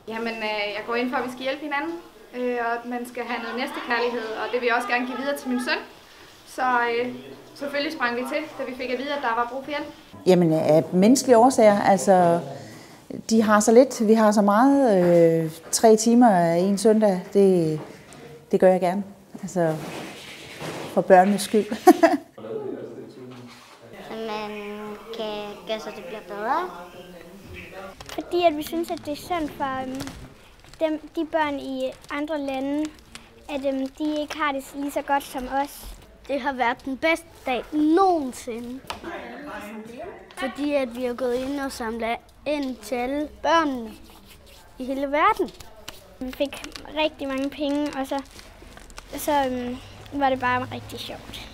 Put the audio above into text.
Jamen, jeg går ind for, at vi skal hjælpe hinanden, og at man skal have noget næstekærlighed, og det vil jeg også gerne give videre til min søn. Så selvfølgelig sprang vi til, da vi fik at vide, at der var brug for hjælp. Jamen, af menneskelige årsager, altså, de har så lidt, vi har så meget. 3 timer en søndag, det gør jeg gerne. Altså, for børnenes skyld. Man kan gøre så det bliver bedre. Fordi at vi synes, at det er synd for de børn i andre lande, at de ikke har det lige så godt som os. Det har været den bedste dag nogensinde. Fordi at vi har gået ind og samlet ind til alle børnene i hele verden. Vi fik rigtig mange penge, og så var det bare rigtig sjovt.